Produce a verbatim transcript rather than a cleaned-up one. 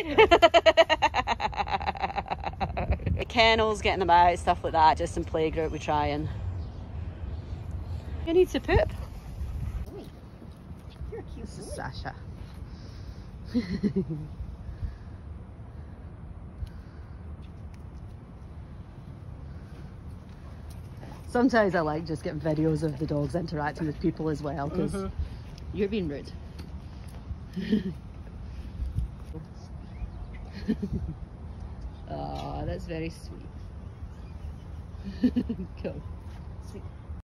Kennels, getting them out, stuff like that. Just in playgroup we try and... You need to poop. You're cute. This is Sasha. Sometimes I like just getting videos of the dogs interacting with people as well, because mm-hmm. You're being rude. Oh, that's very sweet. Cool. Sweet.